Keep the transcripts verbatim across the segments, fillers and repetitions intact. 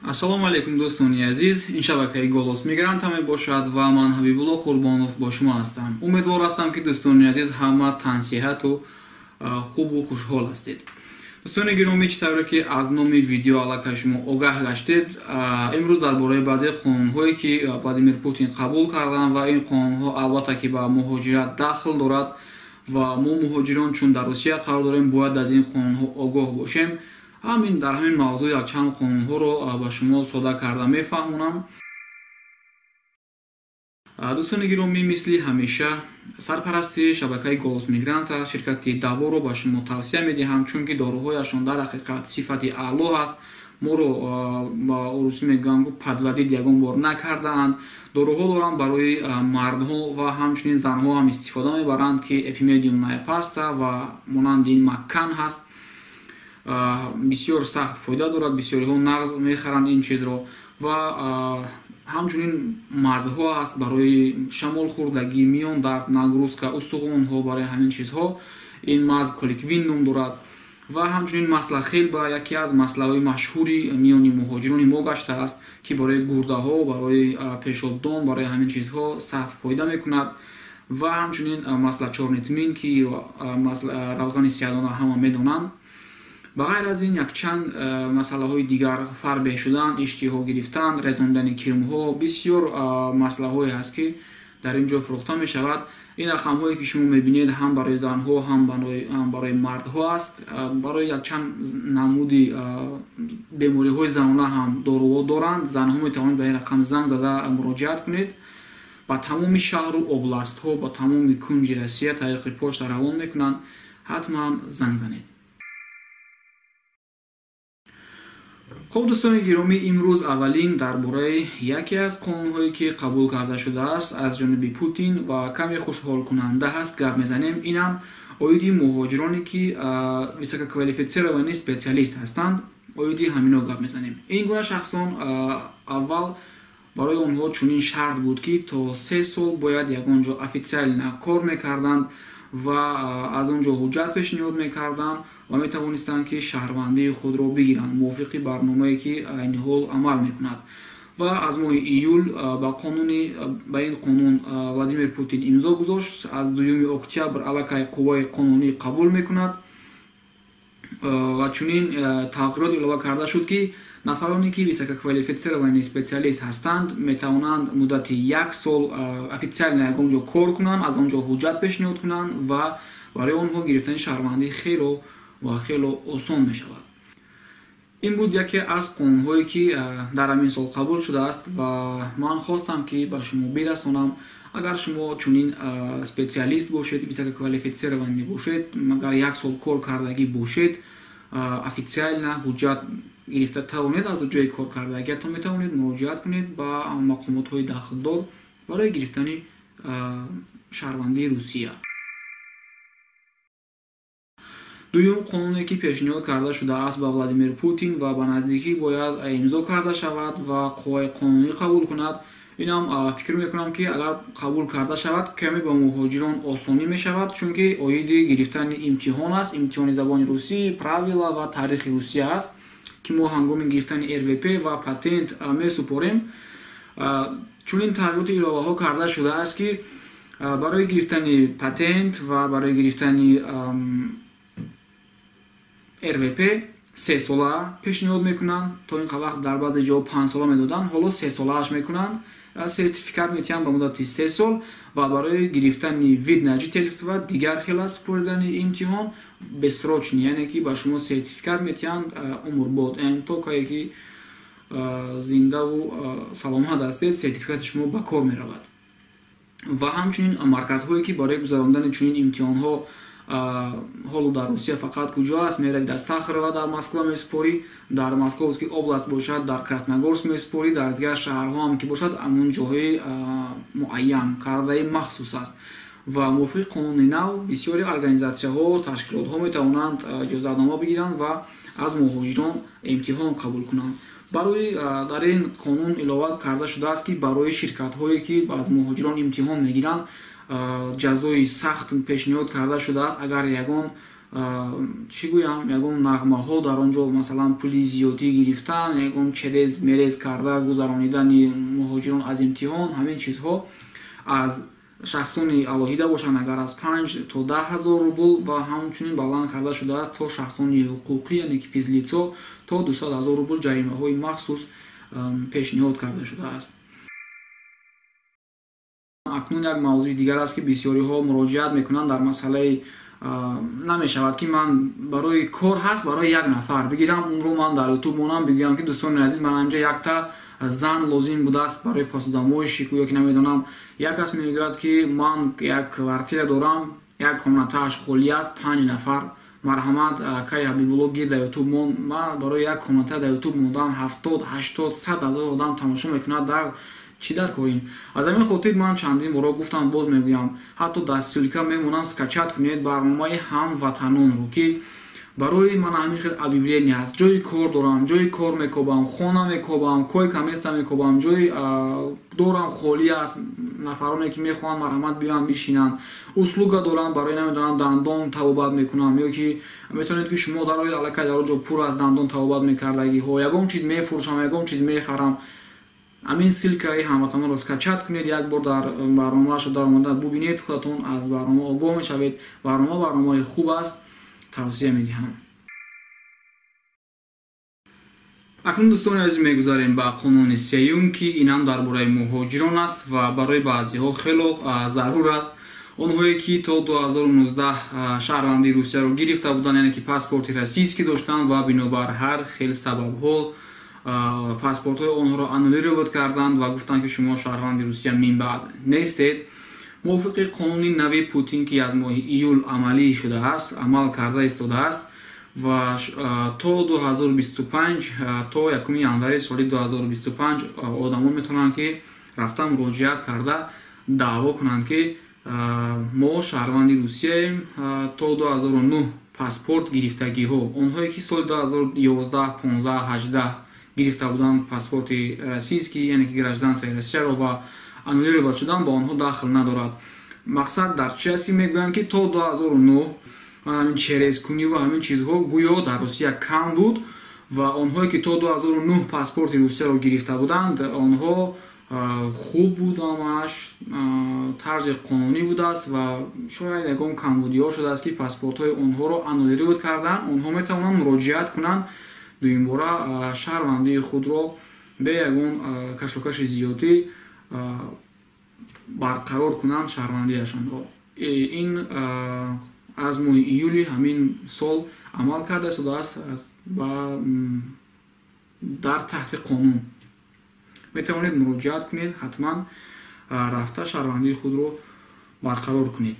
Ассалому алейкум дӯстони азиз, ин шабакаи Голос Мигранта мебошад ва ман Ҳабибулло Қурбонов бо шумо ҳастам. Умедвор ҳастам ки дӯстони азиз ҳама тансиҳату хубу хушҳол ҳастед. дӯстони гиромӣ, чӣ тавре ки аз номи видео аллакай шумо огаҳ гаштед, имрӯз дар бораи баъзе қонунҳое ки Владимир Путин қабул карданд ва ин қонунҳо албатта ки ба муҳоҷират дахл дорад ва мо муҳоҷирон чун дар Русия қарор дорем бояд аз ин қонунҳо огоҳ бошем. ҳамин дар ҳамин мавзӯъ якчанд қонунҳоро ба шумо сода карда мефаҳмонам. дӯстони гиромӣ, мисли ҳамеша сарпарасти шабакаи Голос Мигранта ширкати даворо ба шумо тавсия медиҳам, чунки доруҳояшон дар ҳақиқат сифати аъло ҳаст. моро ба урусӣ мегӯям падвадид ягон бор накардаанд. доруҳо доранд барои мардҳо ва ҳамчунин занҳо ҳам истифода мебаранд ки эпимедиум найпаста ва монанди ин маккан ҳаст. бисёр сахт фоида дорад, бисёриҳо нағз мехаранд ин чизро ва ҳамчунин мазҳҳо аст барои шамолхӯрдагӣ, миёндард, нагрузка, устухонҳо, барои ҳамин чизҳо ин мазҳ коликвин ном дорад ва ҳамчунин маслахелба яке аз маслаҳои машҳури миёни муҳоҷирони мо гаштааст ки барои гурдаҳо, барои пешобдон, барои ҳамин чизҳо сахт фоида мекунад ва ҳамчунин масла чорнитмин ки равғани сиядона ҳама медонанд. ба ғайр аз ин якчанд масъалаҳои дигар фарбеҳ шудан, иштиҳо гирифтан, резондани кирмҳо, бисёр маслаҳое ҳаст ки дар ин ҷо фурӯхта мешавад. ин рақамҳое ки шумо мебинед ҳам барои занҳо, ҳам барои мардҳо аст. барои якчанд намуди бемориҳои занона ҳам доруҳо доранд. занҳо метавонед ба ин рақам занг зада муроҷиат кунед. ба тамоми шаҳру областҳо, ба тамоми кунҷи Россия тариқи почта равон мекунанд. ҳатман занг занед. хуб дӯстони гиромӣ, имрӯз аввалин дар бораи яке аз қонунҳое ки қабул карда шудааст аз ҷониби Путин ва каме хушҳолкунанда ҳаст гап мезанем. инам оиди муҳоҷироне ки висококвалифитсированӣ специалист ҳастанд, оиди ҳамино гап мезанем. ин гуна шахсон аввал барои онҳо чунин шарт буд ки то се сол бояд ягон ҷо офиtsiально кор мекарданд ва аз он ҷо ҳуҷҷат пешниҳод мекарданд ва метавонистанд ки шаҳрвандии худро бигиранд мувофиқи барномае ки айни ҳол амал мекунад. ва аз моҳи июл ба қонуни ба ин қонун Владимир Путин имзо гузошт. аз дуюми октябр аллакай қувваи қонунӣ қабул мекунад ва чунин тағйирот илова карда шуд ки нафароне ки висококвалифитсированӣ специалист ҳастанд метавонанд муддати як сол офиtsiально ягон ҷо кор кунанд, аз он ҷо ҳуҷҷат пешниҳод кунанд ва барои онҳо гирифтани шаҳрвандӣ хело ва хело осон мешавад. ин буд яке аз қонунҳое ки дар ҳамин сол қабул шудааст ва ман хостам ки ба шумо бирасонам. агар шумо чунин специалист бошед, висококвалифитсированӣ бошед, агар як сол кор кардагӣ бошед, офиtsiально ҳуҷҷат гирифта тавонед аз ҷои кор кардагиатон метавонед муроҷиат кунед ба мақомотҳои дахлдор барои гирифтани шаҳрвандии Русия. дуюм қонуне ки пешниҳод карда шудааст ба Владимир Путин ва ба наздикӣ бояд имзо карда шавад ва қувваи қонунӣ қабул кунад. инам фикр мекунам ки агар қабул карда шавад каме ба муҳоҷирон осонӣ мешавад, чунки оиди гирифтани имтиҳон аст, имтиҳони забони русӣ, правила ва таърихи Русия аст ки мо ҳангоми гирифтани эр вэ пэ ва патент месупорем. чунин тағйироти иловаҳо карда шудааст ки барои гирифтани патент ва барои гирифтани эр вэ пэ се сола пешниҳод мекунанд. то ин вақт дар баъзе ҷо панҷ сола медоданд, ҳоло се солааш мекунанд. сертификат метиҳанд ба муддати се сол ва барои гирифтани вид на жительство дигар хела супоридани имтиҳон бессрочни, яъне ки ба шумо сертификат метиҳанд умрбод, то кае ки зиндаву саломат ҳастед сертификати шумо ба кор меравад. ва ҳамчунин марказҳое ки барои гузарондани чунин имтиҳонҳо ҳоло дар Русия фақат куҷо аст, меравӣ дар Сахарова дар Москва месупорӣ, дар Московский област бошад дар Красногорск месупорӣ, дар дигар шаҳрҳо ҳам ки бошад амон ҷоҳои муайян кардаи махсус аст. ва мувофиқи қонуни нав бисёри организатсияҳо, ташкилотҳо метавонанд иҷозатнома бигиранд ва аз муҳоҷирон имтиҳон қабул кунанд. барои дар ин қонун илова карда шудааст ки барои ширкатҳое ки аз муҳоҷирон имтиҳон мегиранд ҷазои сахт пешниҳод карда шудааст. агар ягон чӣ гӯям, ягон нағмаҳо дар он ҷо, масалан пули зиёдӣ гирифтан, ягон через мерез карда гузаронидани муҳоҷирон аз имтиҳон, ҳамин чизҳо аз шахсони алоҳида бошанд агар аз панҷ то даҳ ҳазор рубл ва ҳамчунин баланд карда шудааст то шахсони ҳуқуқӣ, яъне ки физлицо то дусад ҳазор рубл ҷаримаҳои махсус пешниҳод карда шудааст. акнун як мавзӯи дигар аст ки бисёриҳо муроҷиат мекунанд дар масъалаи намешавад ки ман барои кор ҳаст барои як нафар бигирам онро ман дар ютуб монам бигӯям ки дӯстони азиз ман анҷа якта зан лозим будааст барои посудамоиши ё ки намедонам як кас мегӯяд ки ман як квартира дорам, як комнатааш холӣ аст, панҷ нафар марҳамат кай ҳабибулло гир дар ютуб мон, ман барои як комната дар ютуб мондам ҳафтод ҳаштод сад ҳазор одам тамошо мекунад, дар чӣ дар корем? Аз ҳамин хотир ман чандин боро гуфтам, боз мегӯям, ҳатто дар ссилка мемонам, скачат кунед барномаи ҳамватанонро ки барои ман ҳамин хел объявление аст, ҷои кор дорам, ҷои кор мекобам, хона мекобам, койка места мекобам, ҷои дорам холӣ аст, нафароне ки мехоҳанд марҳамат биёянд бишинанд, услуга дорам барои намедонам дандон табобат мекунам, ё ки метавонед ки шумо дароед аллакай дар он ҷо пур аз дандон табобат мекардагиҳо, ягон чиз мефурӯшам, ягон чиз мехарам. Амин ссилкаи ҳамватанонро скачат кунед, як бор дар барномаашо дар омада бубинед, худатон аз барнома огоҳ мешавед. Барнома барномаи хуб аст, тавсия медиҳам. акнун дӯстони азиз мегузарем ба қонуни сеюм ки инам дар бораи муҳоҷирон аст ва барои баъзиҳо хело зарур аст. онҳое ки то ду ҳазору нуздаҳ шаҳрвандии русияро гирифта буданд, яъне ки паспорти российский доштанд ва бинобар ҳар хел сабабҳо паспортҳои онҳоро аннулировать карданд ва гуфтанд ки шумо шаҳрванди русия минбаъд нестед. мувофиқи қонуни нави Путин ки аз моҳи июл амалӣ шудааст, амал карда истодааст ва то ду ҳазору бисту панҷ то якуми январи соли ду ҳазору бисту панҷ одамон метавонанд ки рафта муроҷиат карда даъво кунанд ки мо шаҳрванди русияем, то ду ҳазору нӯҳ паспорт гирифтагиҳо, онҳое ки соли ду ҳазору ёздаҳ понздаҳ ҳаждаҳ гирифта буданд паспорти российский, яъне ки гражданствои россияро ва аннулировать шудан, ба онҳо дахл надорад. мақсад дар чӣ аст ки мегӯянд ки то ду ҳазору нӯҳ ҳамин черезкунӣ ва ҳамин чизҳо гӯё дар русия кам буд ва онҳое ки то ду ҳазору нӯҳ паспорти русияро гирифта буданд, онҳо хуб буд, ҳамааш тарзи қонунӣ будааст ва шояд ягон камбудиҳо шудааст ки паспортҳои онҳоро аннулировать карданд. онҳо метавонанд муроҷиат кунанд дуюмбора шаҳрвандии худро бе ягон кашокаши зиёдӣ барқарор кунанд шаҳрвандиашонро. ин аз моҳи июли ҳамин сол амал карда истодааст ва дар таҳти қонун. метавонед муроҷиат кунед, ҳатман рафта шаҳрвандии худро барқарор кунед.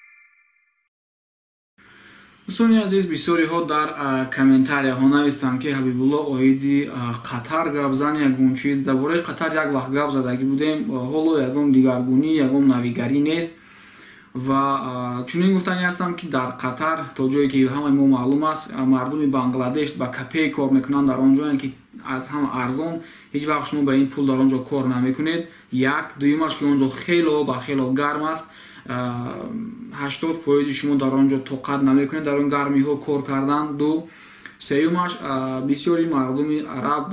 дӯстони азиз, бисёриҳо дар комментарияҳо навистанд ки ҳабибулло оиди қатар гап зан, ягон чиз. дар бораи қатар як вақт гап задагӣ будем, ҳоло ягон дигаргунӣ, ягон навигарӣ нест ва чунин гуфтанӣ ҳастам ки дар қатар, то ҷое ки ҳамаи мо маълум аст, мардуми Бангладеш ба капей кор мекунанд дар он ҷо, яъне ки аз ҳама арзон, ҳеҷ вақт шумо ба ин пул дар он ҷо кор намекунед. як дуюмаш ки он ҷо хело ба хело гарм аст, ҳаштод фоизи шумо дар он ҷо тоқат намекунед дар он гармиҳо кор кардан. ду сеюмаш бисёри мардуми араб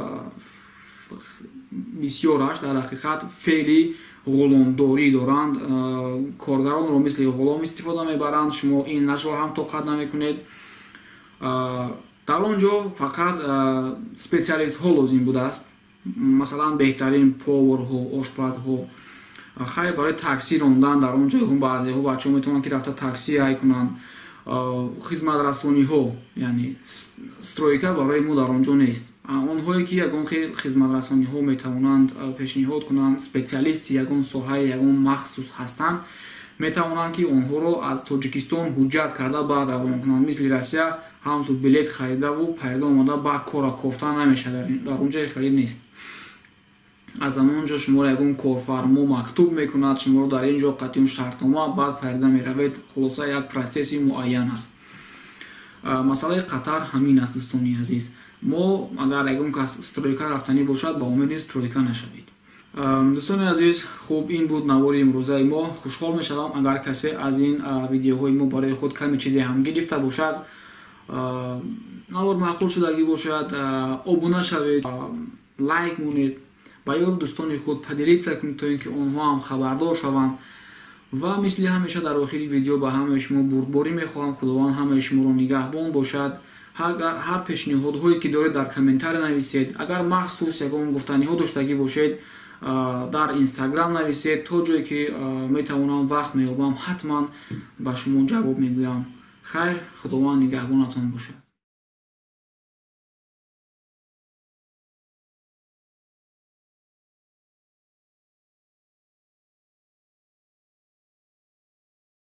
бисёраш дар ҳақиқат феъли ғуломдорӣ доранд, коргаронро мисли ғулом истифода мебаранд, шумо ин нашро ҳам тоқат намекунед. дар он ҷо фақат специалистҳо лозим будааст, масалан беҳтарин поварҳо, ошпазҳо. хай барои таксӣ рондан дар он ҷойҳо баъзеҳо бачаҳо метавонанд ки рафта таксӣ ҳай кунанд. хизматрасониҳо, яъне стройка барои мо дар он ҷо нест. онҳое ки ягон хел хизматрасониҳо метавонанд пешниҳод кунанд, специалисти ягон соҳаи ягон махсус ҳастанд, метавонанд ки онҳоро аз Тоҷикистон ҳуҷҷат карда баъд равона кунанд. мисли Россия ҳамту билет харидаву пайда омада баъд кора кофта намешавад, дар он ҷо халид нест. аз ҳамон ҷо шуморо ягон корфармо мактуб мекунад, шуморо дар ин ҷо қатъиён шартнома, баъд пайда меравед. хулоса як процесси муайян аст. масъалаи қатар ҳамин аст дӯстони азиз. мо агар ягон кас стройка рафтанӣ бошад, ба умеди стройка нашавед. дӯстони азиз, хуб ин буд навори имрӯзаи мо. Хушҳол мешавам агар касе аз ин видеоҳои мо барои худ каме чизе ҳам гирифта бошад, навор маъқул шудагӣ бошад, обуна шавед, лайк монед, ба ёд дӯстони худ поделиться кунед, то ин ки онҳо ҳам хабардор шаванд. ва мисли ҳамеша дар охири видео ба ҳамаи шумо бурдборӣ мехоҳам. Худованд ҳамаи шуморо нигаҳбон бошад. ҳар пешниҳодҳое ки доред дар комментария нависед. Агар махсус ягон гуфтаниҳо доштагӣ бошед, дар инстаграм нависед, то ҷое ки метавонам вақт меёбам ҳатман ба шумо ҷавоб мегӯям. хайр, худованд нигаҳбонатон бошад.